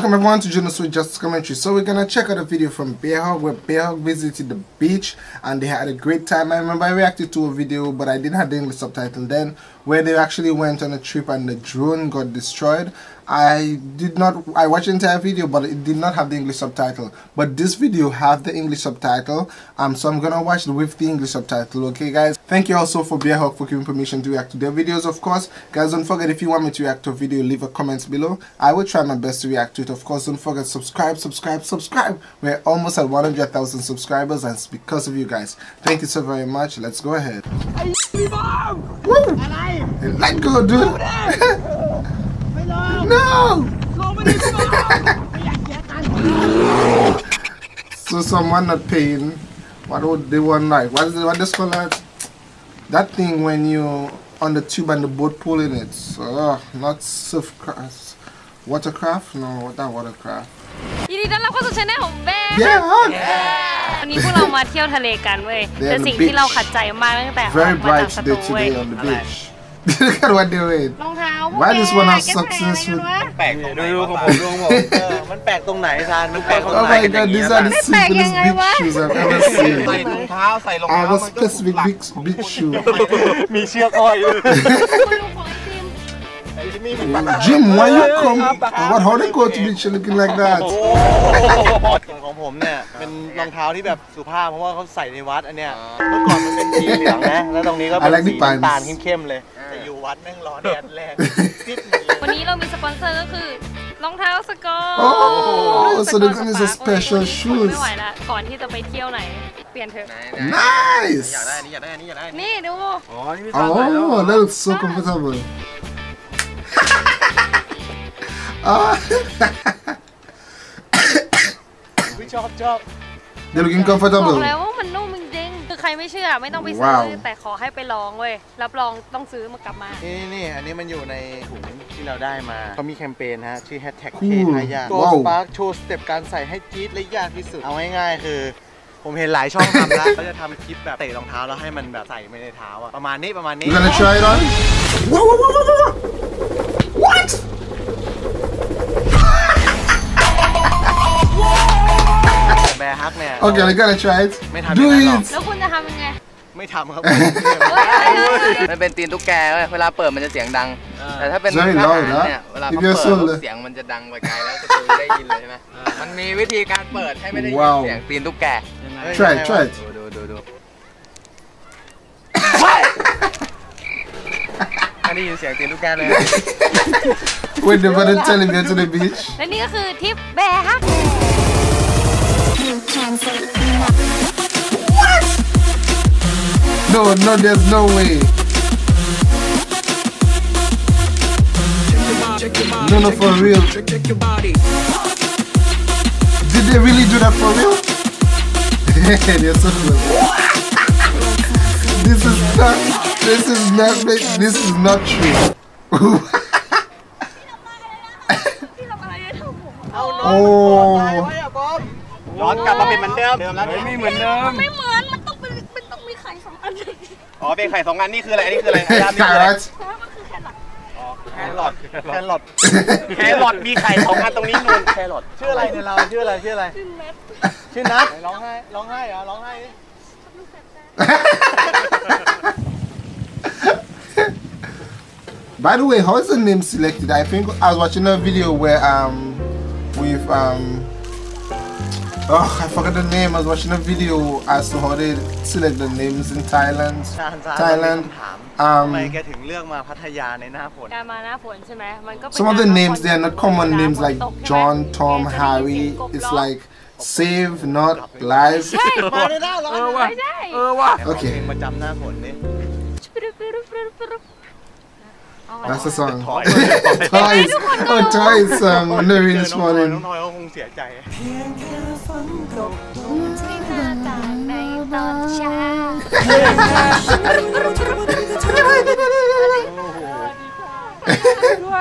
Welcome everyone to Juno's Sweet Justice Commentary. So we're gonna check out a video from Bearhug where Bearhug visited the beach and they had a great time. I remember I reacted to a video but I didn't have the English subtitle then, where they actually went on a trip and the drone got destroyed. I watched the entire video but it did not have the English subtitle, but this video has the English subtitle, so I'm gonna watch it with the English subtitle. Okay guys, thank you also for Bearhug for giving permission to react to their videos. Of course guys, don't forget, if you want me to react to a video, leave a comment below. I will try my best to react to it. Of course, don't forget, subscribe. We're almost at 100,000 subscribers and it's because of you guys. Thank you so very much. Let's go ahead. Woo! Let go, dude. No! So someone not paying. What would they want, like? What is called that? That thing when you on the tube and the boat pulling it. So, not surfcraft. Watercraft? No, not watercraft. ยินดีต้อนรับเข้าสู่ช่องของแบร์ วันนี้พวกเรามาเที่ยวทะเลกันเว้ยแต่สิ่งที่เราขัดใจมากตั้งแต่ออกมาจากสตูเว้ย Look at what they're doing. รองเท้า Why this one has successful? แปลกตรงไหนดูผมมันแปลกตรงไหนซานมันแปลกตรง Oh ไหน my god, these are the simplest beach shoes I've ever seen. ใส่รองเท้าใส่รอง I เท้า have a specific beach shoe. มีเชือกอ้อย Jim, why you come? How they go to beach looking like that? ของผมเนี่ยเป็นรองเท้าที่แบบสุภาพเพราะว่าเขาใส่ในวัดอันเนี้ยเมื่อก่อนมันเป็นสีเหลืองนะแล้วตรงนี้ก็เป็นสีน้ำตาลเข้มๆเลยแต่อยู่วัดแม่งร้อนแดดแรงซิดหมดเลยวันนี้เรามีสปอนเซอร์ก็คือรองเท้าสกอร์ Oh, so they're gonna use special shoes. ไม่ไหวละก่อนที่จะไปเที่ยวไหนเปลี่ยนเถอะ Nice. อยากได้อยากได้อยากได้นี่ดู Oh, that looks so comfortable. ชอบ They're looking บอก comfortable. แล้วว่ามันนุ่มจริงๆคือใครไม่เชื่อไม่ต้องไปซื้อแต่ขอให้ไปลองเว้ยรับรองต้องซื้อมากลับมานี่อันนี้มันอยู่ในถุงที่เราได้มาเขามีแคมเปญฮะชื่อ #K ทายา Go ว้าว Spark โชว์สเต็ปการใส่ให้จี๊ดและยากที่สุดเอาง่ายๆคือผมเห็นหลายช่องทำแล้วเขาจะทำคลิปแบบเตะรองเท้าแล้วให้มันแบบใส่ไม่ในเท้าอะประมาณนี้ You gonna try it on? Whoa. What? Bearhug เนี่ย Okay, I'm gonna try it. ไม่ทำ Do อย่างนั้นหรอก it. แล้วคุณจะทำยังไงไม่ทำครับมันเป็นตีนตุ๊กแกเวลาเปิดมันจะเสียงดังแต่ถ้าเป็นทหารเนี่ยเวลาเขาเปิดเสียงมันจะดังไปไกลแล้วจะได้ยินเลยใช่ไหมมันมีวิธีการเปิดให้ไม่ได้ยินเสียงตีนตุ๊กแก Try it. ดูไม่ได้ยินเสียงตีนตุ๊กแกเลย Wait, they're gonna tell him go to the beach. และนี่ก็คือทริปแบร์ฮัก No, there's no way. No, for real. Did they really do that for real? They're so close. This is not true. Oh. ย้อนกลับมาเป็นเหมือนเดิมแล้วไม่เหมือนเดิมไม่เหมือนมันต้องมีไข่2 อันอ๋อเป็นไข่2 อันนี่คืออะไรอันนี้คืออะไร Carrot. แครอทมีไข่2 อันตรงนี้นูนแครอทชื่ออะไรเนี่ยเราชื่ออะไรชื่อนัทร้องไห้เหรอร้องไห้ By the way, how is the name selected? I think I was watching a video where with I forgot the name. I was watching a video as to how they select the names in Thailand. ทำไมแกถึงเลือกมาพัทยาในหน้าฝนการมาหน้าฝนใช่ไหมมันก็ Some of the names they are not common names like John, Tom, Harry. It's like save, not live. มาในหน้าร้อนไม่ใช่ Okay. มาจำหน้าฝนดิ That's the song. Toys. Oh, Toys song. I'm not reading this morning. น้องทอยเขาคงเสียใจในตอนเช้า ด้วย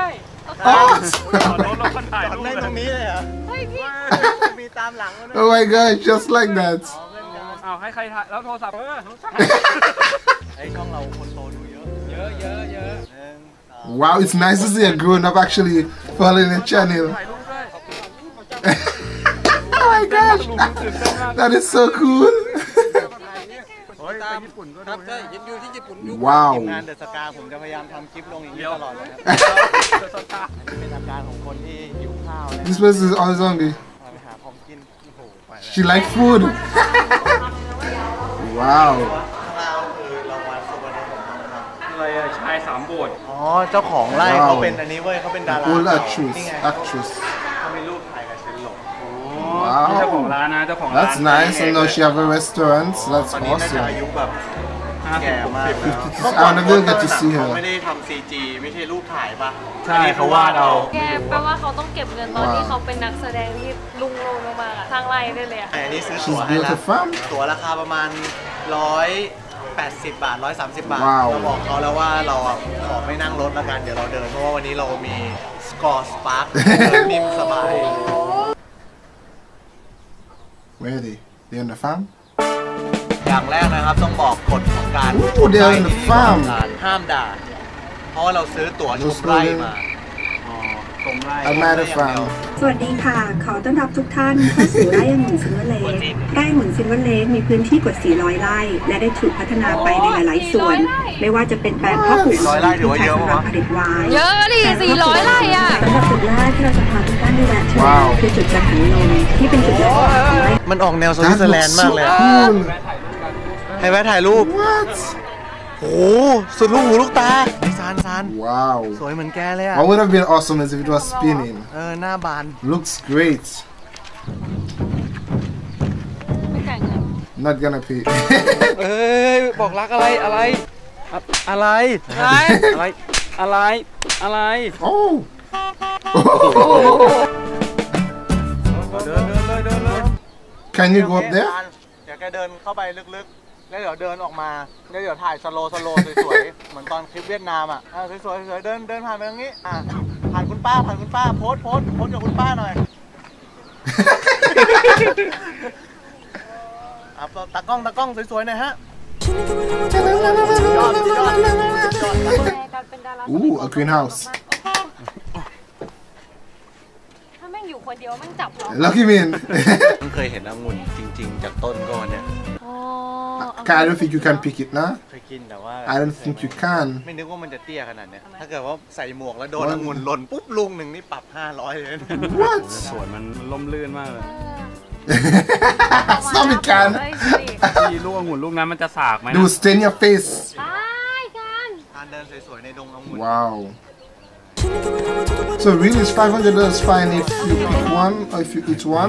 ได้ตรงนี้เลยเหรอมีตามหลัง Oh my god, just like that. เอาให้ใครถ่ายแล้วโทรศัพท์ไอ้ช่องเราคนโตดูเยอะ Wow, it's nice to see a grown up actually following the channel. Oh my gosh that is so cool ว้าวทีมงานเดอะสกาผมจะพยายามทำคลิปลงอย่างนี้ตลอดเลยครับเป็นอาการของคนที่หิวข้าวนะ This person is always hungry ไปหาของกินโอ้โหไปแล้ว She like food Wow ข้างล่างคือรางวัลสุวรรณหงส์นะครับอะไรอะชาย3 โบสถ์อ๋อเจ้าของไร่เขาเป็นอันนี้เว้ยเขาเป็นดารา Old เก่า actress นี่ไง actress เขามีรูปถ่ายกับเชนหลงเจ้าของร้านนะเจ้าของร้าน That's nice and now she have a restaurant That's ตอนนี้น่าจะ awesome อายุแบบแก่มากแล้ว I'll never get to see her เขาไม่ได้ทำ CG ไม่ใช่รูปถ่ายปะใช่เขาวาดเอาแกแปลว่าเขาต้องเก็บเงินตอนที่เขาเป็นนักแสดงที่ลุงโลงมากๆอะสร้างไร่ได้เลยอะอันนี้ซื้อ She's ตั๋วให้ built แล้ว a farm ตั๋วราคาประมาณ180 บาท 130 บาทว้าวเราบอกเขาแล้วว่าเราขอไม่นั่งรถละกันเดี๋ยวเราเดินเพราะว่าวันนี้เรามีสกอร์สปาร์คเดินนิ่มสบาย Where are they? They on the farm? อย่างแรกนะครับต้องบอกกฎของการ Ooh, they are in the farm ห้ามด่า เพราะว่าเราซื้อตั๋วชมไร่มา I'm at a farm สวัสดีค่ะ ขอต้อนรับทุกท่านเข้าสู่ไร่องุ่นซิลเวอร์เลคไร่องุ่นซิลเวอร์เลคมีพื้นที่กว่า 400 ไร่ และได้ถูกพัฒนาไปในหลาย ๆ ส่วน ไม่ว่าจะเป็นแปลงเพาะปลูก 400 ไร่ถือว่าเยอะสำหรับปะผลิตไวน์เยอะดิ400 ไร่อะสำหรับจุดแรกที่เราจะพาทุกท่านไปแวะชมว้าวคือจุดจันหันลมที่เป็นจุดแรกของไร่มันออกแนวสวิต That เซอร์แลน looks ด์มาก so เลยอะ cool ให้แวะถ่ายรูป What? โอ้โหสุดลูกหูลูกตาซาน Wow สวยเหมือนแกเลยอะ What would have been awesome is if it was spinning หน้าบาน Looks great ไม่จ่ายเงิน Not gonna pay เอ้ยบอกรักอะไรอะไรอะไรอะไร Oh เดินเลย Can you go up there? เดี๋ยวแกเดินเข้าไปลึกๆ แล้วเดี๋ยวเดินออกมา แล้วเดี๋ยวถ่ายสโลว์สวย ๆ เหมือนตอนคลิปเวียดนามอ่ะสวยๆเดินผ่านไปตรงนี้ผ่านคุณป้าโพสกับคุณป้าหน่อยตากล้องสวยๆหน่อยฮะยอดการเป็นดารา Ooh a greenhouse ถ้าแม่งอยู่คนเดียวแม่งจับเรา Lucky man เพิ่งเคยเห็นองุ่นจริง ๆ จากต้นก็วันเนี้ยอ๋อ I don't think you can pick it now เคยกินแต่ว่า I don't think you can ไม่นึกว่ามันจะเตี้ยขนาดเนี้ยถ้าเกิดว่าใส่หมวกแล้วโดนองุ่นหล่นปุ๊บลุงหนึ่งนี่ปรับ 500 เลย What สวนมันล่มลื่นมากเลย Stop it can ที่ลูกองุ่นลูกนั้นมันจะสากไหม Do stain your face ใช่กันการเดินสวยๆในดงองุ่น Wow So really it's $500 fine if you pick one or if you eat one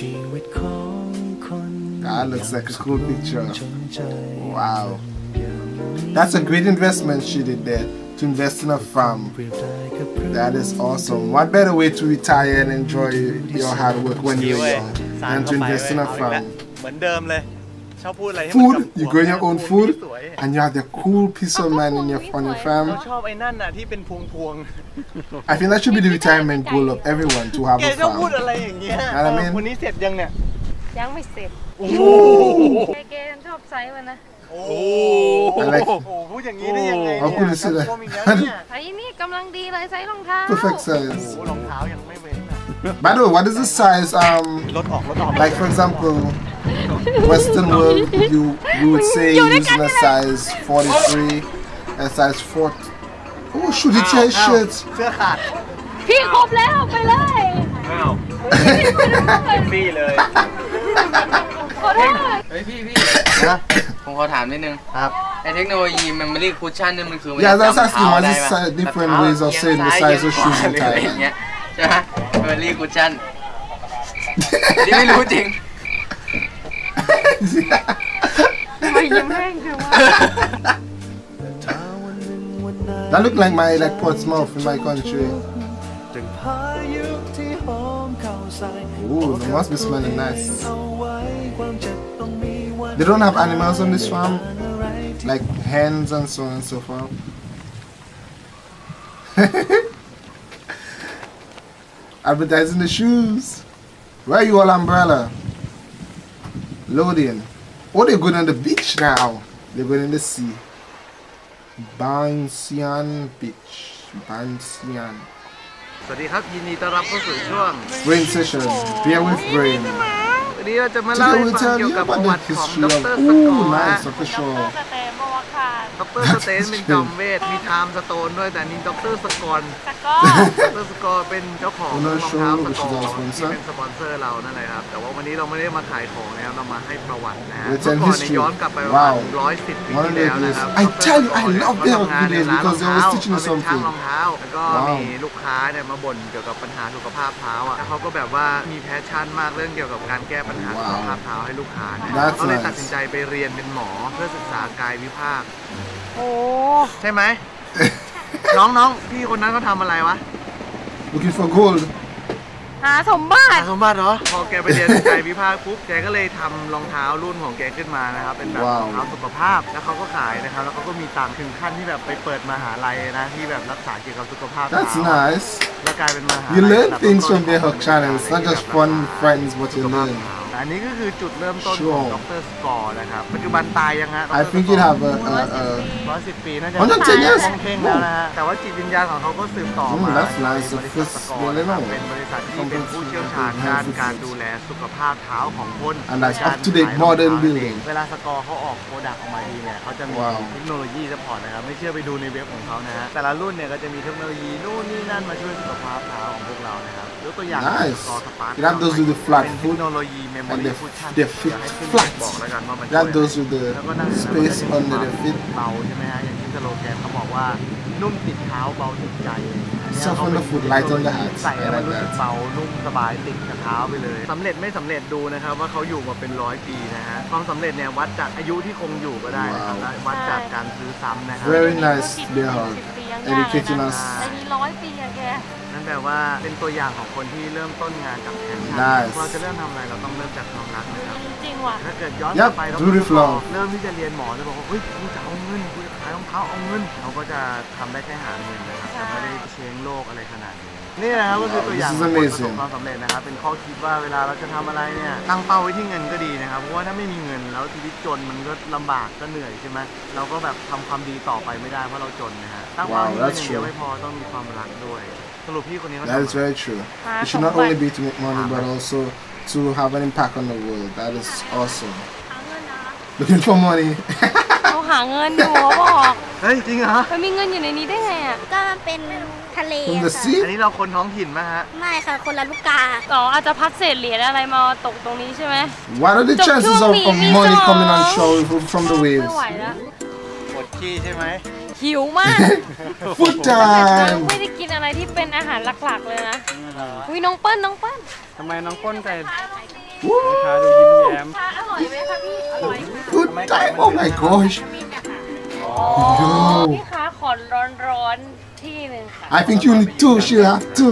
That looks like a cool picture Wow That's a great investment she did there to invest in a farm That is awesome What better way to retire and enjoy your hard work when you're young than to invest in a farm เหมือนเดิมเลยชอบพูดอะไรให้มัน Food, you grow your own food and you have the cool piece of man on your farm ชอบไอ้นั่นน่ะที่เป็นพวง I think that should be the retirement goal of everyone to have แก a ชอบพูด farm อะไรอย่างเงี้ยอะไรเมนวันนี้เสร็จยังเนี่ยยังไม่เสร็จโอ้โหแกชอบไซส์มันนะโอ้โหอะไรพูดอย่างนี้ได้ยังไงเอาเนี่ยพูดได้สิเลยกลัวอีกแล้วเนี่ยไซส์นี่กำลังดีเลยไซส์รองเท้า Perfect โอ้ size โหรองเท้ายังไม่เว้นอ่ะ By the way, what is the size? รถออก Like for example, Western world, you would say using a size 43, a size 40. Oh shoot! It's your shirt. เสื้อขาดพี่ครบแล้วไปเลยอ้าวฟี่เลยขอโทษเฮ้ยพี่นะผมขอถามนิดนึงครับไอเทคโนโลยีมันไม่เรียกคุชชั่นเนี่ยมันคือมัน Yeah, จะ that's จำ asking เท้า what ได้ is ไหม different ways of saying the size of shoes in อะไรอย่าง Thailand. เงี้ยใช่ไหมมันเรียกคุชชั่นนี่ไม่รู้จริงไม่ยิ้มแห้งคือว่า That look like my Portsmouth in my country. Ooh, they must be smelling nice. They don't have animals on this farm, like hens and so on and so forth. Advertising the shoes. Where are you all umbrella? Loading. Oh, they're going on the beach now. They're going in the sea. Bansian Beach. Bansian. สวัสดีครับยินดีต้อนรับเข้าสู่ช่วง Brain Session Beer with Brain วันนี้เราจะมาเล่าให้ฟังเกี่ยวกับประวัติของดร.สกอร์ nice official สเตนบอกว่าขาดดร.สเตนเป็นจอมเวทมีไทม์สโตนด้วยแต่นี่ดร.สกอร์สกอร์ดร.สกอร์เป็นเจ้าของรองเท้าสกอร์ที่เป็นสปอนเซอร์เรานั่นแหละครับแต่ว่าวันนี้เราไม่ได้มาขายของนะครับเรามาให้ประวัตินะฮะเมื่อก่อนเนี่ยย้อนกลับไปประมาณ110 ปีที่แล้วนะครับ I tell you I love their videos because they always teaching you ช่าง something รองเท้าแล้วก็มีลูกค้าเนี่ยมาบ่นเกี่ยวกับปัญหาสุขภาพเท้าอ่ะแล้วเขาก็แบบว่ามีแพชชั่นมากเรื่องเกี่ยวกับการแก้ปัญหาสุขภาพเท้าให้ลูกค้าเนี่ยเขาเลยตัดสินใจไปเรียนเป็นหมอเพื่อศึกษากายวิภาคโอ้ใช่ไหม น้องพี่คนนั้นเขาทำอะไรวะ looking for gold หาสมบัติสมบัติเหรอพอแกไปเรียนกายวิภาคปุ๊บแกก็เลยทำรองเท้ารุ่นของแกขึ้นมานะครับเป็นแบบรองเท้าสุขภาพแล้วเขาก็ขายนะครับแล้วเขาก็มีตังค์ถึงขั้นที่แบบไปเปิดมหาลัยนะที่แบบรักษาเกี่ยวกับสุขภาพ that's nice แล้วกลายเป็นมหาลัย you learn things from their channel it's not just fun friends what you learn อันนี้ก็คือจุดเริ่มต้นของดร.สกอร์นะครับปัจจุบันตายยังฮะ I think it have a 110 ปีน่าจะ 110 years คงเพ่งแล้วนะฮะแต่ว่าจิตวิญญาณของเขาก็สืบต่อมา that's nice บริษัทสกอร์นะครับเป็นบริษัทที่เป็นผู้เชี่ยวชาญด้านการดูแลสุขภาพเท้าของคน and that's up to date modern building เวลาสกอร์เขาออกโปรดักต์ออกมาดีเนี่ยเขาจะมีเทคโนโลยีซัพพอร์ตนะครับไม่เชื่อไปดูในเว็บของเขานะฮะแต่ละรุ่นเนี่ยก็จะมีเทคโนโลยีนู่นนี่นั่นมาช่วยสุขภาพเท้าของพวกเรานะครับยกตัวอย่าง nice สกอร์สปาร์ค you have those with the flat เป็นเท foot คโนโลยีเมมโม and รี่ they ฟุตชั่น they fit ให้ขึ้น flat บอกแล้วกันว่ามัน you have those with the แล้วก็นั่ง space under the feet เบาใช่ไหมฮะอย่างที่สโลแกนเขาบอกว่านุ่มติดเท้าเบาติดใจ soft on the foot light on the heart ใส่แล้ว I มัน like รู้สึก that เบานุ่มสบายติดกับเท้าไปเลยสำเร็จไม่สำเร็จดูนะครับว่าเขาอยู่มาเป็น100 ปีนะฮะความสำเร็จเนี่ยวัดจากอายุที่คงอยู่ก็ได้นะครับและวัดจากการซื้อซ้ำนะครับ very nice beer hug educating us แต่นี่100 ปีอะแกนั่นแปลว่าเป็นตัวอย่างของคนที่เริ่มต้นงานกับแพชชั่น Nice เราจะเริ่มทำอะไรเราต้องเริ่มจากความรักนะครับจริงว่ะถ้าเกิดย้อน Yep ไปเรา beautiful เริ่มที่จะเรียนหมอจะบอกว่าเฮ้ยกูจะเอาเงินกูจะขายรองเท้าเอาเงินเขาก็จะทำได้แค่หาเงินนะครับแต่ไม่ได้เชงโลกอะไรขนาดนี้นี่นะครับก็คือตัวอย่างของคนประสบความสำเร็จนะครับเป็นข้อคิดว่าเวลาเราจะทำอะไรเนี่ยตั้งเป้าไว้ที่เงินก็ดีนะครับเพราะว่าถ้าไม่มีเงินแล้วชีวิตจนมันก็ลำบากก็เหนื่อยใช่ไหมเราก็แบบทำความดีต่อไปไม่ได้เพราะเราจนนะฮะตั้งเป้าที่เงินอย่างเดียวไม่พอต้องมีความรักด้วยสรุปพี่คนนี้เขา that is very true it should not only be to make money but also to have an impact on the world that is awesome หาเงินนะ looking for money เขาหาเงินอยู่เขาบอกเฮ้ยจริงเหรอมันมีเงินอยู่ในนี้ได้ไงอ่ะก็มันเป็นทะเล from the ค่ะ sea อันนี้เราคนท้องถิ่นไหมฮะไม่ค่ะ คนละลูกกาอ๋ออาจจะพัดเศษเหรียญอะไรมาตกตรงนี้ใช่ไหม what are the chances of money coming on shore from the ไม่ waves ไหวแล้วปวดขี้ใช่ไหมหิวมาก food แต่ time ไม่ได้กินอะไรที่เป็นอาหารหลักๆเลยนะอุ้ยน้องเปิ้ลน้องเปิ้ลทำไมน้องก้นใจ Woo ขาดูยิ้มแย้มชาอร่อยไหมคะพี่อร่อย food time oh my gosh พี่คะขอร้อนๆที่หนึ่งค่ะ I think you need two she have two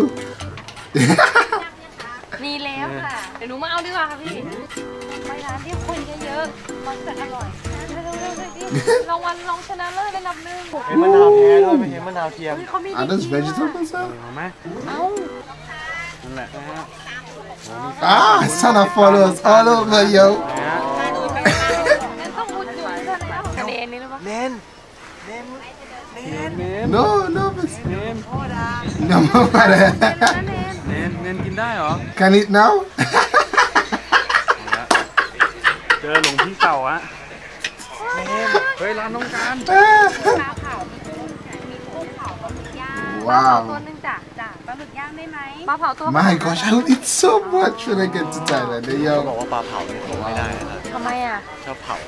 มีแล้วค่ะ เดี๋ยวหนูมาเอาดีกว่าค่ะพี่ ไปร้านที่คนเยอะๆมันจะอร่อยเร็วๆเลยดิรางวัลรองชนะเลิศระดับหนึ่งเห็นมะนาวแท้ด้วยไม่เห็นมะนาวเทียมเฮ้ยเขามี are those vegetables เอาไหมเอ้านั่นแหละนะฮะ ah Santa follows all over yo งั้นต้องอุดหนุนกันแล้วทะเลนี้หรือเปล่าเนน no no it's เนน no matter เนนกินได้เหรอ can eat now เจอหลวงพี่เต่าอะเฮ้ยร้านน้องการปลาเผามีกุ้งเผาปลาหมึกย่างปลาเผาตัว wow นึงจ้ะปลาหมึกย่างได้ไหมปลาเผาตัว my gosh I will eat so much when I get to Thailand เขา yo บอกว่าปลาเผาเนี่ยคงไม่ได้นะครับทำไมอ่ะชอบเผา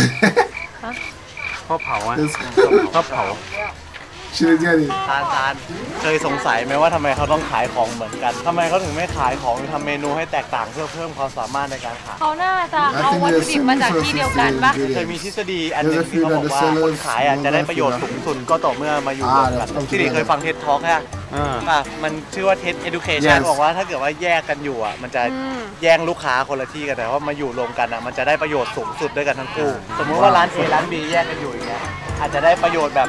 พ่อเผาอะ This- พ่อเผา she didn't get it ตาลเคยสงสัยไหมว่าทำไมเขาต้องขายของเหมือนกันทำไมเขาถึงไม่ขายของหรือทำเมนูให้แตกต่างเพื่อเพิ่มความสามารถในการขายเขาน่าจะเอาวัตถุดิบมาจากที่เดียวกันปะเคยมีทฤษฎีอันหนึงที่เขาบอกว่าคนขายอ่ะจะได้ประโยชน์สูงสุดก็ต่อเมื่อมาอยู่รวมกันที่ดีเคยฟังเท็ดทอล์กฮะ มันชื่อว่า TED Education บอกว่าถ้าเกิดว่าแยกกันอยู่อ่ะมันจะแย่งลูกค้าคนละที่กันแต่ว่ามาอยู่รวมกันอ่ะมันจะได้ประโยชน์สูงสุดด้วยกันทั้งคู่สมมุติว่าร้าน A ร้าน B แยกกันอยู่อย่างเงี้ยอาจจะได้ประโยชน์แบบ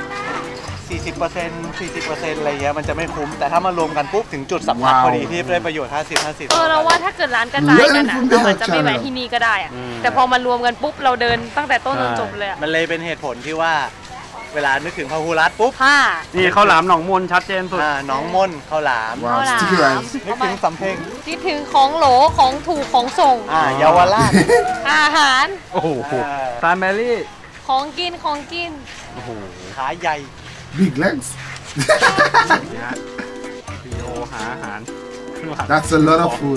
40% อะไรเงี้ยมันจะไม่คุ้มแต่ถ้ามารวมกันปุ๊บถึงจุดสัมผัสพอดีที่ได้ประโยชน์ 50-50 เราว่าถ้าเกิดร้านกระจายกันอ่ะเราอาจจะไม่แวะที่นี่ก็ได้อ่ะแต่พอมารวมกันปุ๊บเราเดินตั้งแต่ต้นจนจบเลยอ่ะมันเลยเป็นเหตุผลที่ว่าเวลานึกถึงพหูรัฐปุ๊บนี่ข้าวหลามหนองมนชัดเจนสุดหนองมนข้าวหลามว้าวสติ๊กเกอร์ไรซ์นึกถึงสำเพ็งคิดถึงของโหลของถูกของส่งเยาวราชอาหารโอ้โหซานแมรี่ของกินของกินโอ้โหขาใหญ่ big legs ซีโอหาอาหาร that's a lot of food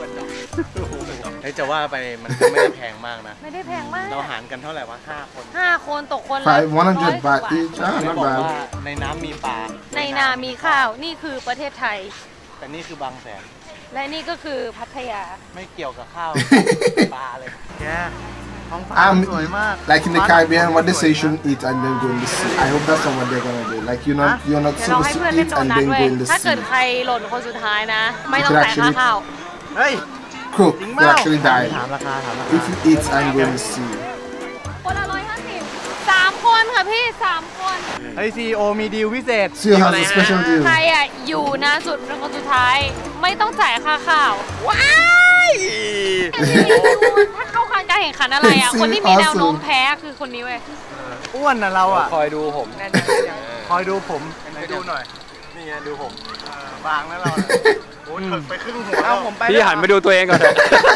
จะว่าไปมันก็ไม่ได้แพงมากนะไม่ได้แพงมากเราหารกันเท่าไหร่วะ5 คน 5 คนตกคนละ 100 baht each ไม่ not บอก bad ว่าในน้ำมีปลาในนามีข้าวนี่คือประเทศไทยแต่นี่คือบางแสนและนี่ก็คือพัทยาไม่เกี่ยวกับข้าว ปลาเลยแกท้องฟ้าสวยมาก like in the Caribbean what they say you shouldn't eat and then go in the sea I hope that's not what they're gonna do like you're not เดี๋ยวเราให้ supposed เพื่อน to เล่น eat โด and นัท then ด้วย go in the ถ้าเกิด sea ใครหล่นคนสุดท้ายนะ ไม่ต้องจ่ายค่าข้าวเฮ้ย cook they actually die ถามราคา if you eat and go in the sea คนละ150 3 คนค่ะพี่ 3 คนเฮ้ย CEO มีดีลพิเศษ CEO has a special deal ใครอยู่นานสุดเป็นคนสุดท้ายไม่ต้องจ่ายค่าข้าวว้ายถ้าเข้าการแข่งขันอะไรคนที่มีแนวโน้มแพ้คือคนนี้เว้ยอ้วนนะเราคอยดูผมคอยดูผมไหนดูหน่อย นี่ไงดูผมบางแล้วเราโอ้ยถึงไปครึ่งหัวเอาผมไปพี่หันไปดูตัวเองก่อนเถอะ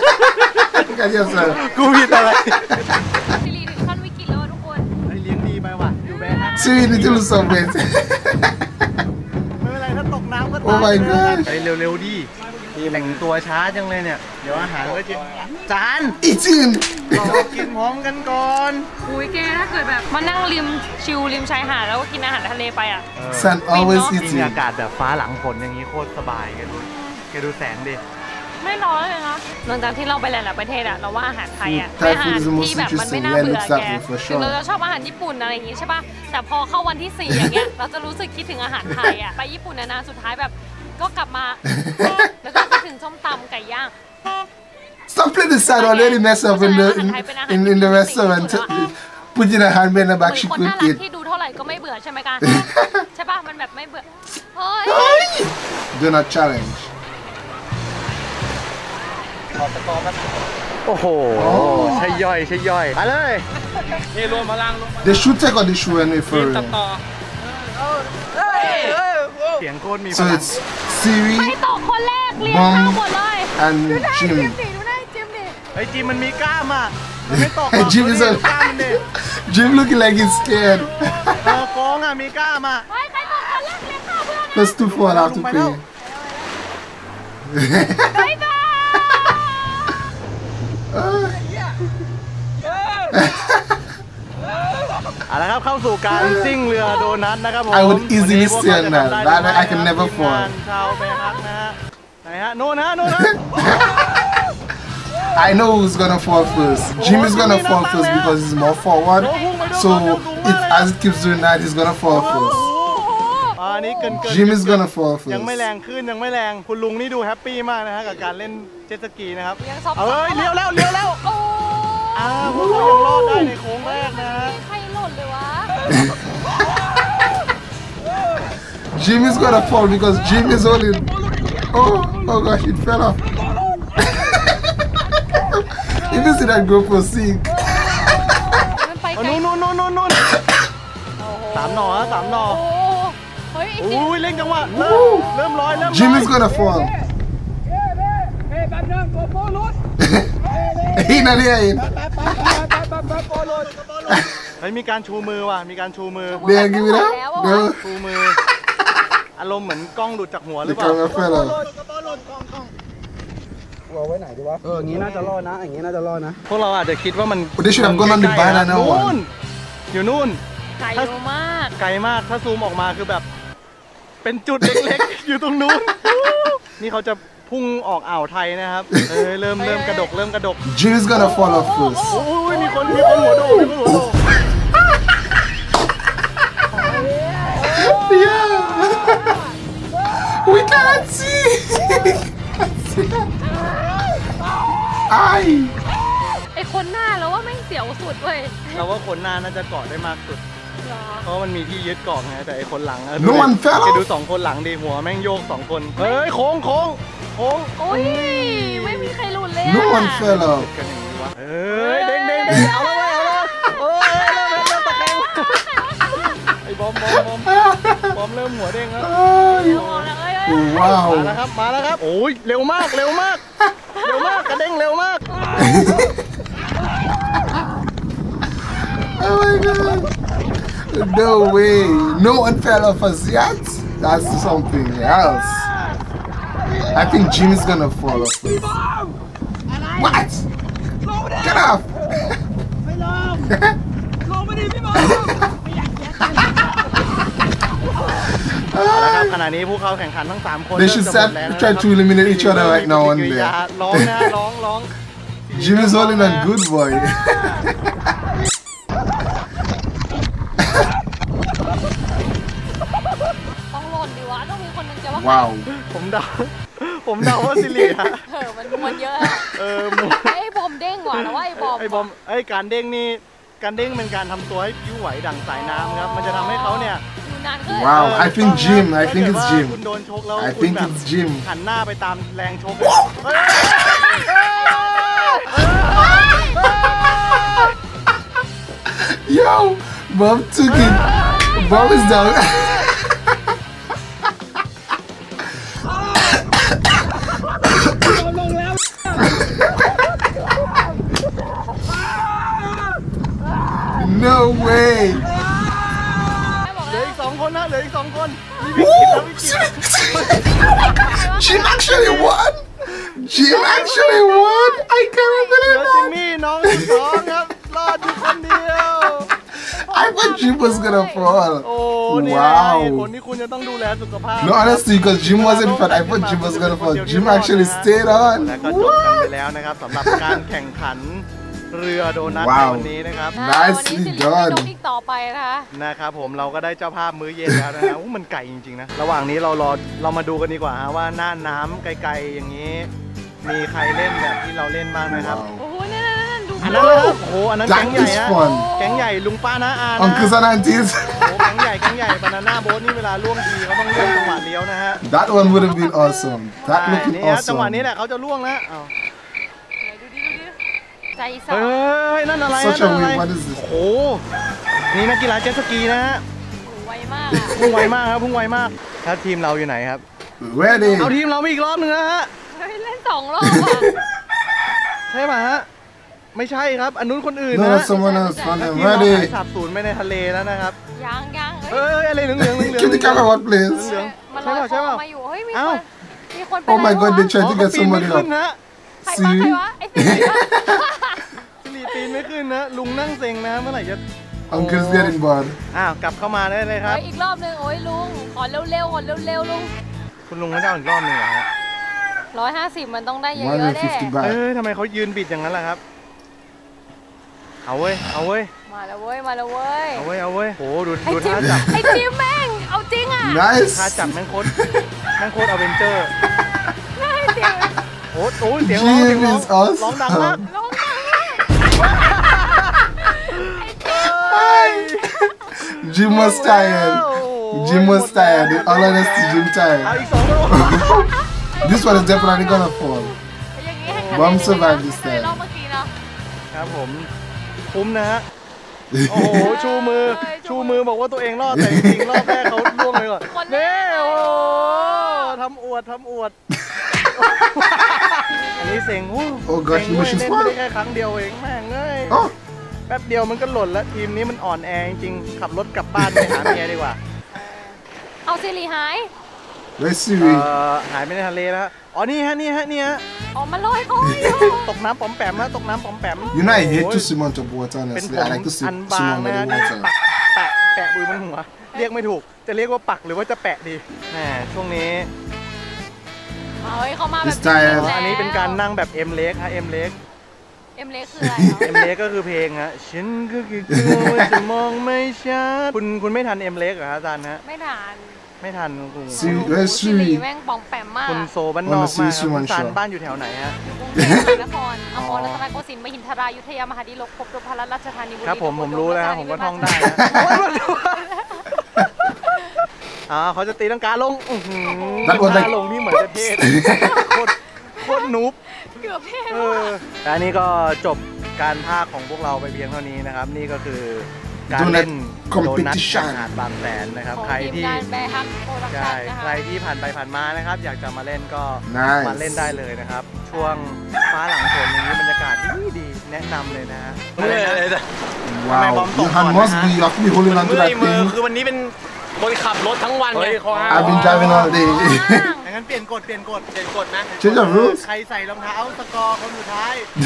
กูผิดอะไรซีรีส์ถึงขั้นวิกฤตแล้วทุกคนเลี้ยงดีไปว่ะอยู่แบงค์ so you need to lose some weight ไม่เป็นไรถ้าตกน้ำก็ตาย oh my god ไปเร็วๆดิแต่งตัวช้าจังเลยเนี่ย เดี๋ยวอาหารก็จะจาน eating เรากินพร้อมกันก่อนอุ้ยแกถ้าเกิดแบบมานั่งริมชิลริมชายหาดแล้วก็กินอาหารทะเลไป Sun always จริง eating อากาศแบบฟ้าหลังฝนอย่างนี้โคตรสบายแกดูแสงดิไม่ร้อนเลยนะหลังจากที่เราไปหลายๆประเทศเราว่าอาหารไทยเป็นอาหารที่แบบมันไม่น่าเบื่อแกถึงเราจะชอบอาหารญี่ปุ่นอะไรอย่างงี้ใช่ป่ะแต่พอเข้าวันที่4อย่างเงี้ยเราจะรู้สึกคิดถึงอาหารไทยไปญี่ปุ่นนานๆสุดท้ายแบบก็กลับมาแล้วก็คิดถึงส้มตำไก่ย่าง Stop playing the side already mess up in the restaurant put in a hand in the back she could eat ที่ดูเท่าไหร่ก็ไม่เบื่อใช่ไหมกันใช่ป่ะมันแบบไม่เบื่อเฮ้ย do not challenge โอ้โหใช่ย่อยไปเลยนี่รวมพลัง they should take out the shoe anyway for real เสียงโคตรมี so it's Siri ไปต่อคนแรกเรียงข้าวหมดเลย and Jim ไอ้จิมมันมีกล้ามมันไม่ตก Jim is a Jim looking like he's scared โค้งมีกล้ามไปใครต่อคนแรกเรียงข้าวเพื่อน plus 2 for have to pay ไปต่อเอาละครับเข้าสู่การซิ่งเรือโดนัทนะครับผม I would easily stand that I can never fall ชาวแบฮักนะฮะไหนฮะโน่นฮะ I know who's gonna fall first Jim is gonna fall first because he's more forward so as it keeps doing that he's gonna fall first อันนี้เกิน Jim is gonna fall first ยังไม่แรงขึ้นยังไม่แรงคุณลุงนี่ดูแฮปปี้มากนะฮะกับการเล่นเจ็ตสกีนะครับยังซ้อมเลี้ยวแล้วพวกเรายังรอดได้ในโค้งแรกนะฮะใครหล่นเลยวะ Jim is gonna fall because Jim is holding oh gosh it fell off if you see that GoPro sink นู่น3 หน่อเฮ้ยโอ้ยเร่งจังหวะเริ่มลอย Jim is gonna fall he not here เฮ้ยมีการชูมือว่ะมีการชูมือ there give it up no ชูมืออารมณ์เหมือนกล้องหลุดจากหัวหรือเปล่า the camera fell off เอาไว้ไหนดีวะอย่างนี้น่าจะรอดนะอย่างนี้น่าจะรอดนะพวกเราอาจจะคิดว่ามัน They should have gone on the banana one อยู่นู่นไกลมากไกลมากถ้าซูมออกมาคือแบบเป็นจุดเล็กๆ อยู่ตรงนู้น นี่เขาจะพุ่งออกอ่าวไทยนะครับเริ่มกระดก Jim is gonna fall off first โอ้ยมีคนหัวโด yeah we can't see ไอคนหน้าแล้วว่าไม่เสียวสุดเว้ยเราว่าคนหน้าน่าจะเกาะได้มากสุดเพราะมันมีที่ยึดเกาะไงแต่ไอคนหลัง No one fell off ดู2 คนหลังดิหัวแม่งโยก2 คนเฮ้ยโค้งโอ้ยไม่มีใครหลุดเลย No one fell off กันอย่างนี้วะเฮ้ยเด้งเอาแล้วเริ่มตะแคงเด้งครับว้าวมาแล้วครับมาแล้วครับโอ้ยเร็วมากเร็วมากเร็วมากกระเด้งเร็วมาก Oh my god no way no one fell off us yet that's something else I think Jim is gonna fall off us. What get off ขณะนี้ผู้เข้าแข่งขันทั้ง3คน They should try to eliminate each other right now and there ร้องนะร้อง Jim is holding on good boy ต้องหล่นดิวะต้องมีคนนึงจะว่าว้าวผมเดาว่าซิริฮะมันเยอะไอ้บอมเด้งว่ะแล้วว่าไอ้บอมการเด้งนี่การเด้งเป็นการทำตัวให้ผิวไหวดั่งสายน้ำครับมันจะทำให้เขาเนี่ย Wow I think Jim I think it's Jim คุณโดนชกแล้ว I think it's Jim หันหน้าไปตามแรงชก Yo Bob took it Bob is down No way เหลืออีก2 คนนะเหลืออีก2 คน Jim actually won Jim actually won I can't believe that จิมมี่น้องที่2ครับรอดอยู่คนเดียว I thought Jim was gonna fall โอ้เนี่ยผลที่คุณจะต้องดูแลสุขภาพ No honestly because Jim wasn't fat I thought Jim was gonna fall Jim actually stayed on และก็จบกันไปแล้วนะครับสำหรับการแข่งขันเรือโดนัทในวันนี้นะครับ Nicely done อีกต่อไปนะครับผมเราก็ได้เจ้าภาพมื้อเย็นแล้วนะครับมันไก่จริงๆนะระหว่างนี้เรามาดูกันดีกว่าฮะว่าหน้าน้ำไกลๆอย่างนี้มีใครเล่นแบบที่เราเล่นบ้างนะครับโอ้โหนั่นดูอันนั้นนะครับโอ้โหอันนั้นแก๊งใหญ่ฮะแก๊งใหญ่ลุงป้าน้าอานะ Uncles and aunties โอ้แก๊งใหญ่บานาน่าโบ๊ทนี่เวลาล่วงทีเขาต้องเล่นจังหวะเลี้ยวนะฮะ That one would have been awesome That looking นี่ฮะ awesome จังหวะนี้แหละเขาจะล่วงแล้วใจสอเฮ้ยนั่นอะไร Such a weird What is this โอ้นี่นักกีฬาเจ็ตสกีนะฮะไวมากพุ่งไวมากครับพุ่งไวมากถ้าทีมเราอยู่ไหนครับ Ready เอาทีมเราอีกรอบนึงนะฮะเล่น2 รอบใช่ไหมฮะไม่ใช่ครับอันนู้นคนอื่นนะ No someone else ทีมเราหายสาบสูญไปในทะเลแล้วนะครับยังอะไรเหลือง Keep the camera on please ใช่ป่ะมาอยู่เฮ้ยมีคน Oh my god they tried to get somebody up ใครวะไอ้สิริปีนไม่ขึ้นนะลุงนั่งเซ็งนะเมื่อไหร่จะ Uncle's getting bored กลับเข้ามาได้เลยครับอีกรอบนึงโอ้ยลุงขอเร็วลุงคุณลุงเขาจะเอาอีกรอบนึงเหรอฮะ 150มันต้องได้เยอะๆแน่ทำไมเขายืนบิดอย่างนั้นล่ะครับเอาเว้ยมาแล้วเว้ยโหดูท่าจับไอ้จิมแม่งเอาจริงอ่ะ Nice ท่าจับแม่งโคตรอเวนเจอร์โอ้เสียงร้องดังมาก Jim was tired all honesty Jim tired This one is definitely gonna fall Bomb survived this time ครับผมคุ้มนะฮะโอ้โหชูมือบอกว่าตัวเองรอดแต่จริงรอบแรกเขาล่วงเลยก่อนเนี่ยโอ้ทำอวดอันนี้เซ็งเซ็งด้วยเล่นไม่ได้แค่ครั้งเดียวเองแม่งเอ้ยแป๊บเดียวมันก็หล่นแล้วทีมนี้มันอ่อนแอจริงขับรถกลับบ้านไปหาเมียดีกว่าเอาซิริหายหายไปในทะเลแล้วอ๋อนี่ฮะอ๋อมันลอยคอตกน้ำป๋อมแปมนะตกน้ำป๋อมแปม You know I hate to swim on top of water honestly I like to swim on the water แปะบุยบนหัวเรียกไม่ถูกจะเรียกว่าปักหรือว่าจะแปะดีแหมช่วงนี้เขามาแบบอันนี้เป็นการนั่งแบบเอ็มเล็กฮะเอ็มเล็กคืออะไรเอ็มเล็กก็คือเพลงฮะฉันก็คือกลัวว่าจะมองไม่ชัดคุณไม่ทันเอ็มเล็กเหรออาจารย์ฮะไม่ทันคุณซิริแม่งปองแปมมากคุณโซบ้านนอกมากคุณซันบ้านอยู่แถวไหนฮะนครอมรรัตนโกสินทร์มหินทรายุทธยามหาดิลกภพตุพราชธานีบุรีครับผมรู้แล้วผมก็ท่องได้เขาจะตีลังกาลงลังกาลงนี่เหมือนจะเทศโคตรนุ๊บเกือบเทศอันนี้ก็จบการพากย์ของพวกเราไปเพียงเท่านี้นะครับนี่ก็คือการเล่นโดนัทหาดบางแสนนะครับใครที่ผ่านไปผ่านมานะครับอยากจะมาเล่นก็มาเล่นได้เลยนะครับช่วงฟ้าหลังฝนอย่างนี้บรรยากาศดีแนะนำเลยนะฮะว้าว you have must be you have to be holding on to that thing คือวันนี้เป็นคนขับรถทั้งวันเลย I've been driving all day งั้นเปลี่ยนกฎนะ Change the rules ใครใส่รองเท้าสกอร์คนสุดท้าย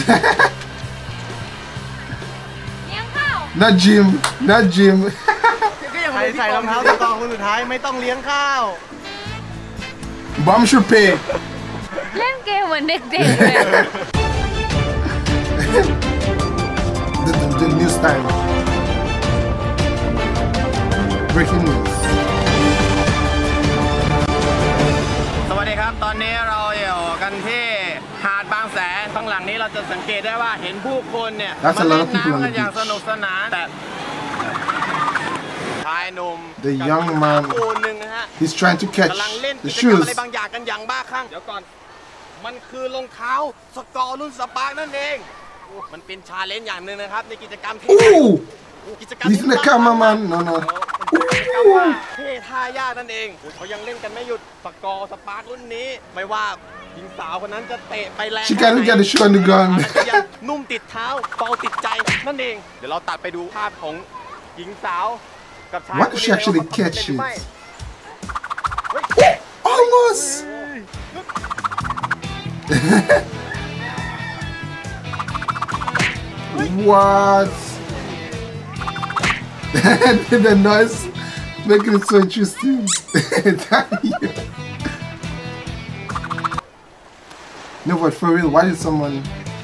Not Jim not Jim ใครใส่รองเท้าสกอร์คนสุดท้ายไม่ต้องเลี้ยงข้าว Bum should pay เล่นเกมเหมือนเด็กๆเลย The news time breaking news สวัสดีครับตอนนี้เราอยู่กันที่หาดบางแสนข้างหลังนี้เราจะสังเกตได้ว่าเห็นผู้คนเนี่ยมาเล่นน้ำกันอย่างสนุกสนานแต่ชายหนุ่ม The young man คนหนึ่งนะฮะ he's trying to catch กำลังเล่น the กิจกรรม shoes อะไรบางอย่างกันอย่างบ้าคลั่งเดี๋ยวก่อนมันคือรองเท้าสกอร์รุ่นสปาร์กนั่นเองมันเป็นชาเลนจ์อย่างหนึ่งนะครับในกิจกรรมที่กิจกรรม He's the cameraman no เท่ท่ายากนั่นเองเขายังเล่นกันไม่หยุดสกอร์สปาร์กรุ่นนี้ไม่ว่าหญิงสาวคนนั้นจะเตะไปแรง She can't get the shoe on the gun ยังนุ่มติดเท้าเบาติดใจนั่นเองเดี๋ยวเราตัดไปดูภาพของหญิงสาวกับชาย What if she actually catches almost What the noise making it so interesting No but for real why did someone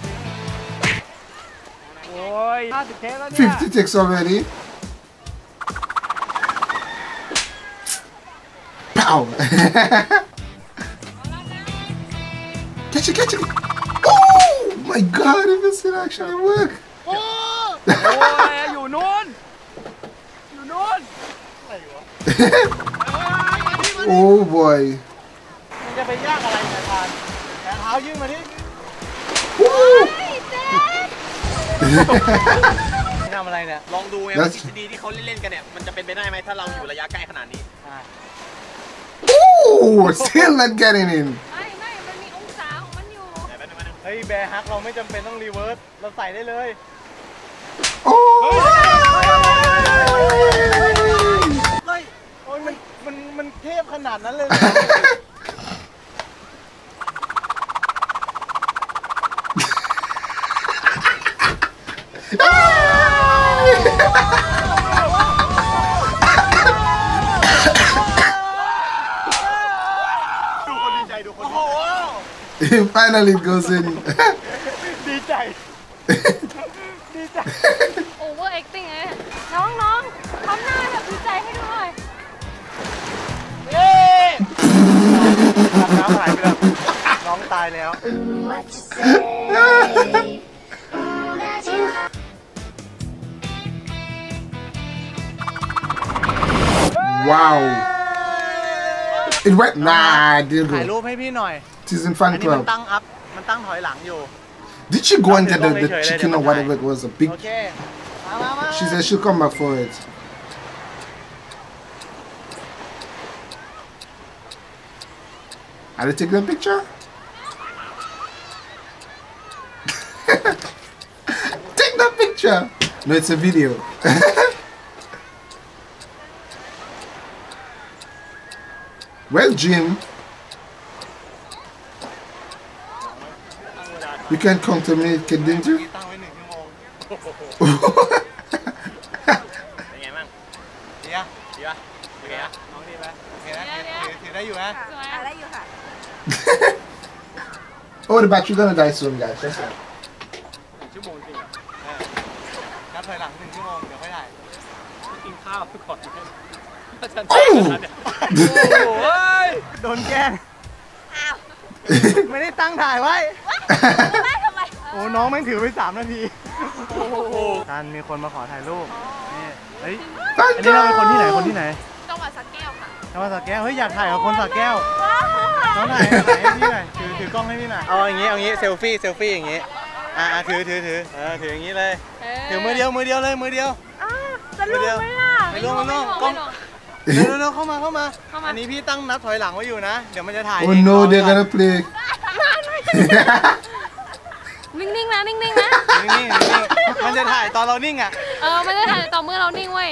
50 takes already Pow Catch it Oh my god if this can actually work อยู่นู้น Oh boy มันจะไปยากอะไรเนี่ยทานแขนเท้ายื่นมาดิทำอะไรเนี่ยลองดูไงทฤษฎีที่เขาเล่นกันเนี่ยมันจะเป็นไปได้ไหมถ้าเราอยู่ระยะใกล้ขนาดนี้ Oh still not getting in ไม่มันมีองศาของมันอยู่เฮ้ยแบร์ฮักเราไม่จำเป็นต้องรีเวิร์สเราใส่ได้เลยโอ้ยโอ้ยมันเทพขนาดนั้นเลยดูคนดีใจดูคน Finally it goes in ดีใจ Over acting ไงน้องทำหน้าแบบดีใจให้ด้วยน้ำหายไปแล้วน้องตายแล้ว Wow It went Nah didn't go ถ่ายรูปให้พี่หน่อย She's in fan อันนี้ club มันตั้งถอยหลังอยู่ Did she go and get the chicken or whatever it was a big โอเคมา She said she'll come back for it Are they taking a picture? Take that picture! No, it's a video. Where's Jim? You can't come to me, kid, didn't you? ตั้งไว้1 ชั่วโมงเป็นไงบ้างดีป่ะน้องดีไหมโอเคนะถือได้อยู่นะได้อยู่ค่ะ Oh, the battery's gonna die soon, guys. That's it. 1 ชั่วโมงจริงเหรอนับถอยหลัง1 ชั่วโมงเดี๋ยวค่อยถ่ายกินข้าวก่อนโดนแกล้งไม่ได้ตั้งถ่ายไว้โอ้น้องแม่งถือไป3 นาทีการมีคนมาขอถ่ายรูปนี่เฮ้ยอันนี้เราเป็นคนที่ไหนจังหวัดสระแก้วค่ะจังหวัดสระแก้วเฮ้ยอยากถ่ายกับคนสระแก้วน้องถ่ายให้พี่หน่อยถือกล้องให้พี่หน่อยเอาอย่างงี้เซลฟี่อย่างงี้ถืออย่างงี้เลยถือมือเดียวเลยจะล่วงไหมล่ะไม่ล่วงกล้องเร็วเข้ามาอันนี้พี่ตั้งนับถอยหลังไว้อยู่นะเดี๋ยวมันจะถ่าย Oh no they're gonna play นิ่งๆนะนิ่งมันจะถ่ายตอนเรานิ่งอ่ะมันจะถ่ายตอนเมื่อเรานิ่งเว้ย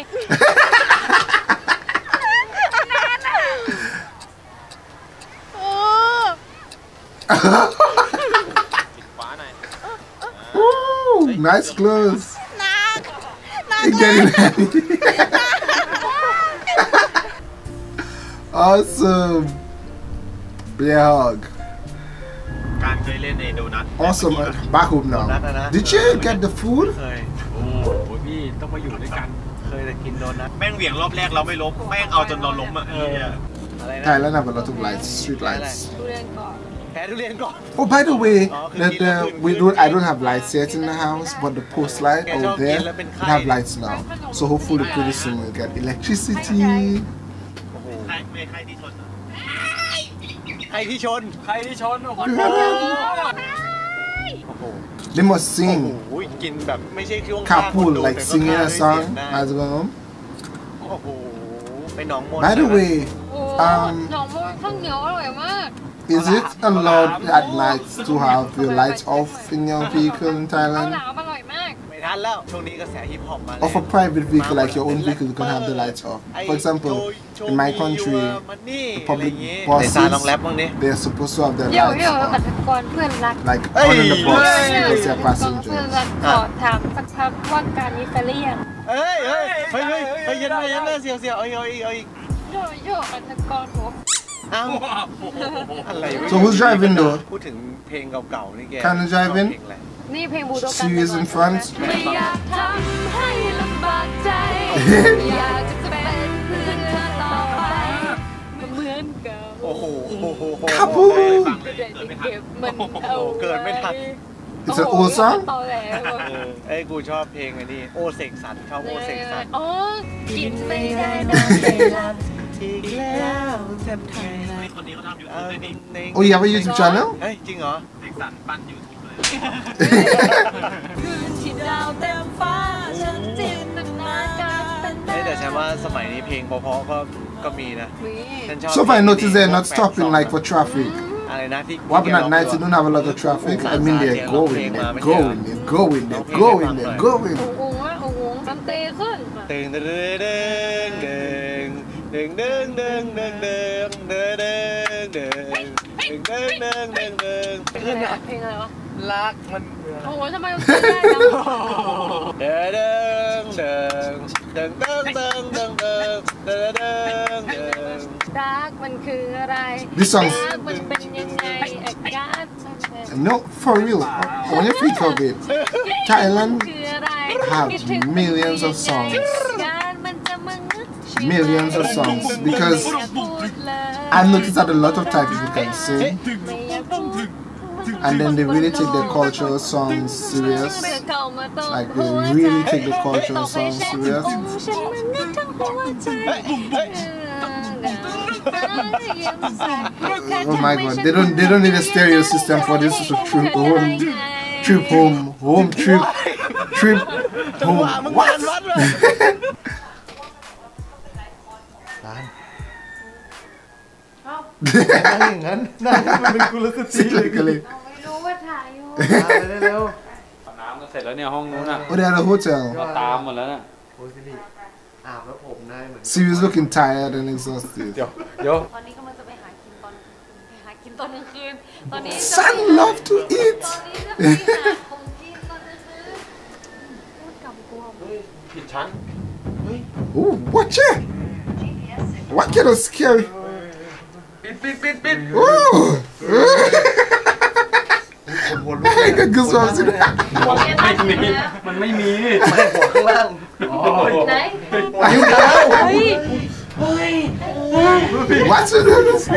Nice clothes. Getting ready. Awesome. Bear hug. การเคยเล่นในโดนัท Awesome. Back home now. Did you get the food? เคยโอ้พี่ต้องมาอยู่ด้วยกันเคยแต่กินโดนัทแม่งเหวี่ยงรอบแรกเราไม่ล้มแม่งเอาจนเราล้มอ่ะ Thailand have a lot of lights, street lights. ทุเรียนก่อน Oh, by the way, I don't have lights yet in the house, but the post light over there we have lights now. So hopefully pretty soon we'll get electricity. ใครที่ชนโอ้โห They must sing. กินแบบไม่ใช่ช่วง Carpool, like singing a song as well. โอ้โหไปหนองมน By the way, หนองมนข้าวเหนียวอร่อยมาก is it allowed at night to have your lights off in your vehicle in Thailand? ไม่ทันแล้วช่วงนี้กระแสฮิปฮอปมา Of a private vehicle, like your own vehicle, you can have the lights off. For example, in my country, the public buses, they're supposed to have their lights off. Like on the bus because they're passengers. ถามสักพักว่าการมีแฟนหรือยังเฮ้ยยันมาเสียวเอาอีกโยอัตกรหัว So who's driving though? พูดถึงเพลงเก่าๆนี่แก Can you drive in? นี่เพลงบูโดกัน Serious in front? ไม่อยากทำให้ลำบากใจอยากจะเป็นเพื่อนเธอต่อไปเหมือนเก่าโอ้โหเกิดไม่ทัน It's an old song? กูชอบเพลงไอ้นี่โอเสกสรรชอบโอเสกสรรกินไม่ได้นอนไม่หลับอีกแล้วแทบไทยนะคนนี้เขาทำยูทูบเลยนี่ Oh, you have a YouTube channel? เฮ้ยจริงเหรอเด็กสันปั้น YouTube เลยแต่ฉันว่าสมัยนี้เพลงเพราะๆก็มีนะ So far I noticed they're not stopping like for traffic. อะไรนะที่ What happened at night? You don't have a lot of traffic. I mean they're going. มันเตะขึ้นตึงเพลงอะไรวะรักมันโอ้โหทำไมมันได้จังรักมันคืออะไรรักมันเป็นยังไงอาการ No, for real. When you think of it, Thailand have millions of songs. Millions of songs because I noticed that a lot of Thai people can sing and then they really take their cultural songs serious. Like they really take the cultural songs serious. Oh my god, they don't need a stereo system for this to trip home. What? นั่งอย่างนั้นนั่งมันเป็นกุลสตรีเลยไม่รู้ว่าถ่ายอยู่เร็วน้ำก็เสร็จแล้วเนี่ยห้องนู้นน่ะ Oh, they had a hotel. ก็ตามหมดแล้วน่ะโอ้ยสิอาบแล้วผมได้เหมือน Sirius looking tired and exhausted. เดี๋ยวตอนนี้ก็มันจะไปหากินตอนกลางคืนตอนนี้ Son love to eat. ตอนนี้จะไปหาของกินตอนกลางคืนพูดกำกวมผิดชั้น Oh, watch it. What kind of scary? ปิดหัวลูกก็สอบสิมันไม่มีไม่หัวข้างล่างไหนอยู่แล้ว What's it?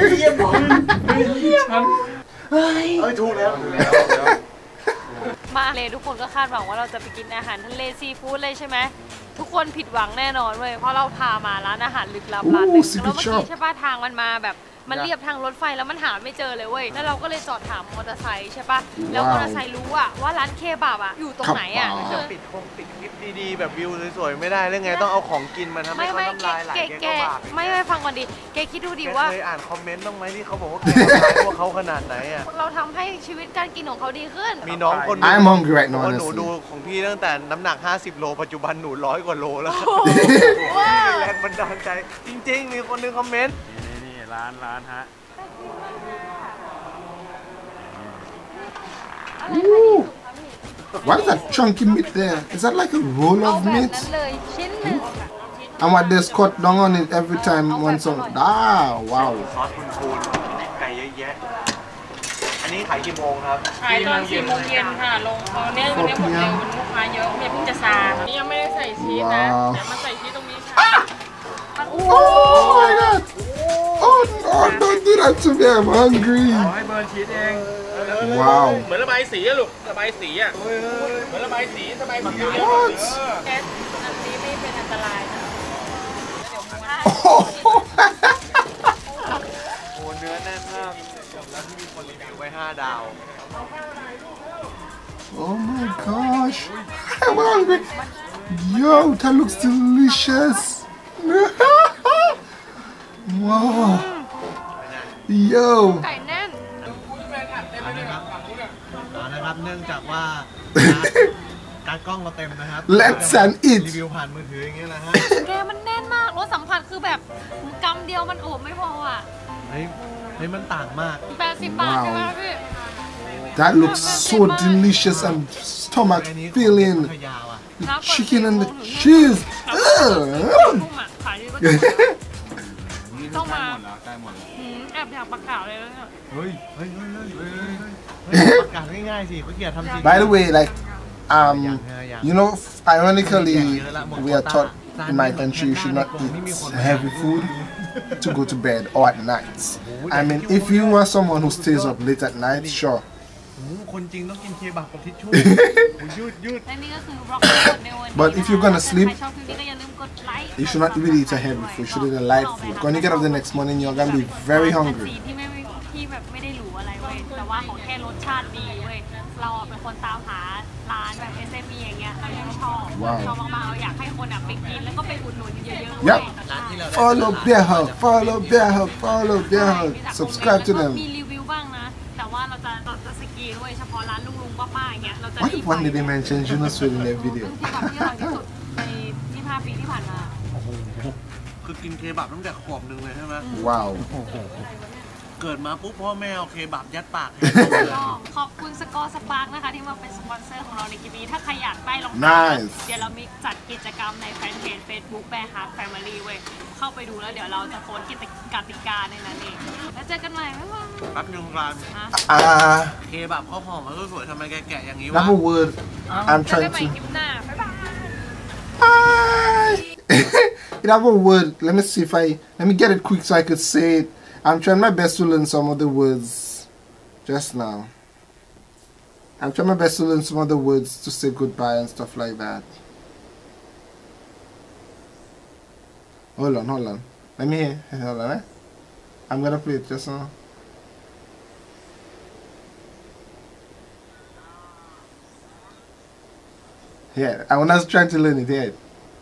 ถูกแล้วมาเลยทุกคนก็คาดหวังว่าเราจะไปกินอาหารทะเลซีฟู้ดเลยใช่ไหมทุกคนผิดหวังแน่นอนเว้ยเพราะเราพามาร้านอาหารลึกลับร้านนึงแล้วเมื่อกี้ใช่ป่ะทางมันมาแบบมันเรียบทางรถไฟแล้วมันหาไม่เจอเลยเว้ยแล้วเราก็เลยจอดถามมอเตอร์ไซค์ใช่ปะแล้วมอเตอร์ไซค์รู้ว่าร้านเคบับอะอยู่ตรงไหนอะจะปิดคลิปดีๆแบบวิวสวยๆไม่ได้เรื่องไงต้องเอาของกินมาทำให้เขาน้ำลายไหลแกก็บาปไม่ฟังก่อนดิแกคิดดูดิว่าเคยอ่านคอมเมนต์บ้างไหมที่เขาบอกว่าแกทำร้ายพวกเขาขนาดไหนอะเราทำให้ชีวิตการกินของเขาดีขึ้นมีน้องคนนึง I'm hungry right now หนูดูของพี่ตั้งแต่น้ำหนัก50 โลปัจจุบันหนู100 กว่าโลแล้วแรงบันดาลใจจริงๆมีคนนึงคอมเมนต์นี่ร้านฮะ What is that chunky meat there? Is that like a roll of meat? And what they cut down on it every time once on. Wow. ซอสพูนไก่เยอะแยะอันนี้ขายกี่โมงครับขายตอน4 โมงเย็นค่ะลงเขาเนี่ยวันนี้หมดเร็วลูกค้าเยอะเพิ่งจะซานี่ยังไม่ได้ใส่ชีสนะแต่มาใส่ชีสตรงนี้ค่ะ Oh my god! Oh no! Don't do that to me. I'm hungry. ให้เบิร์นชีสเอง Wow. เหมือนระบายสีอะลูกระบายสีอะเหมือนระบายสีระบายสี What? แก๊สอันนี้ไม่เป็นอันตรายนะโอ้เนื้อแน่นมากแล้วที่มีคนรีวิวไว้5 ดาว Oh my gosh! I'm hungry. Yo, that looks delicious. Wow. Yo. ไก่แน่นนะครับเนื่องจากว่าการกล้องเราเต็มนะครับ Let's and eat รีวิวผ่านมือถืออย่างเงี้ยนะฮะแกมันแน่นมากรสสัมผัสคือแบบกำเดียวมันโอบไม่พออ่ะเฮ้ยมันต่างมมาก 80 บาทใช่ไหมพี่ That looks so delicious and stomach filling. The chicken and the cheese. ต้องมาแอบอยากประกาศเลยแล้วเนี่ยเฮ้ยประกาศง่ายๆสิเขาเกียรทำจริง By the way, like you know, ironically, we are taught in my country you should not eat heavy food to go to bed or at night. I mean, if you are someone who stays up late at night, sure. คนจริงต้องกินเคบับกับทิชชู่ยืด But if you're gonna sleep, you should not really eat a heavy food. You should eat a light food. When you get up the next morning, you're gonna be very hungry. ที่แบบไม่ได้หรูอะไรเว้ยแต่ว่าขอแค่รสชาติดีเว้ยเราเป็นคนตามหาร้านแบบ SME อย่างเงี้ยเรายังชอบมากๆเราอยากให้คนไปกินแล้วก็ไปอุดหนุนเยอะๆ Yep. Follow Bear Hug. Subscribe to them. มีรีวิวบ้างนะแต่ว่าเราจะสกีด้วยเฉพาะร้านลุงป้าๆอย่างเงี้ยเราจะ What if one day they mention Junos Food in their video? ที่อร่อยที่สุดใน25 ปีที่ผ่านมาคือกินเคบับตั้งแต่ขวบนึงเลยใช่ไหม Wow. เกิดมาปุ๊บพ่อแม่เอาเคบับยัดปากขอบคุณสกอร์สปาร์กนะคะที่มาเป็นสปอนเซอร์ของเราในคลิปนี้ถ้าใครอยากได้รองเท้าเดี๋ยวเรามีจัดกิจกรรมในแฟนเพจ Facebook Bear Hug Family เว้ยเข้าไปดูแล้วเดี๋ยวเราจะโพสต์กติกาในนั้นเองแล้วเจอกันใหม่บ๊ายบายแป๊บนึงร้านเคบับเขาหอมเขาสวยทำไมแกะอย่างนี้วะ Number word I'm trying to Another word let me see if let me get it quick so I could say it I'm trying my best to learn some of the words just now. I'm trying my best to learn some of the words to say goodbye and stuff like that. Hold on. Let me hear. Hold on, I'm gonna play it just now. Yeah, I was trying to learn it. Yeah.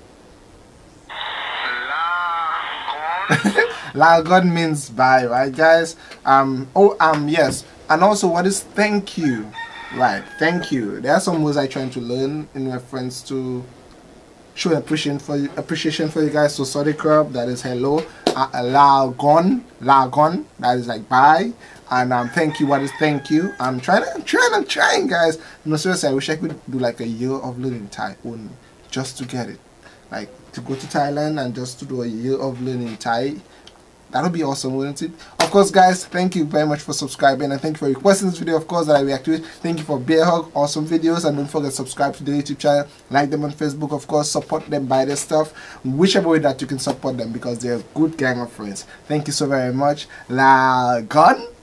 Lagon means bye, right guys? Yes. And also what is thank you? Right, thank you. There are some words I trying to learn in reference to show appreciation for you guys. So sorry crab, that is hello. Lagon, that is like bye. And thank you, what is thank you? I'm trying guys. No, seriously, I wish I could do like a year of learning Thai only just to get it. Like to go to Thailand and just to do a year of learning Thai. That would be awesome, wouldn't it? Of course, guys, thank you very much for subscribing and thank you for requesting this video, of course, that I react to it. Thank you for Bear Hug, awesome videos, and don't forget to subscribe to the YouTube channel, like them on Facebook, of course, support them, buy their stuff, whichever way that you can support them because they're a good gang of friends. Thank you so very much. Lagon.